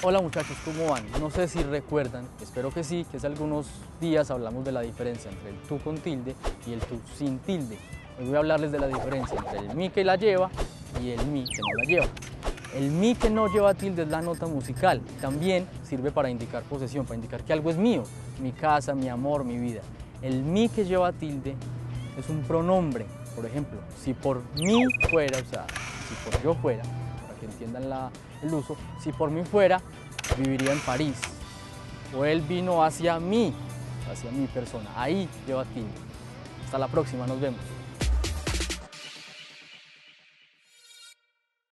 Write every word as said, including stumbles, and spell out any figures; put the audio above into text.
Hola muchachos, ¿cómo van? No sé si recuerdan, espero que sí, que hace algunos días hablamos de la diferencia entre el tú con tilde y el tú sin tilde. Hoy voy a hablarles de la diferencia entre el mi que la lleva y el mi que no la lleva. El mi que no lleva tilde es la nota musical. También sirve para indicar posesión, para indicar que algo es mío, mi casa, mi amor, mi vida. El mi que lleva tilde es un pronombre. Por ejemplo, si por mí fuera, o sea, si por yo fuera, para que entiendan la, el uso, si por mí fuera, viviría en París. O él vino hacia mí, hacia mi persona. Ahí lleva tilde. Hasta la próxima, nos vemos.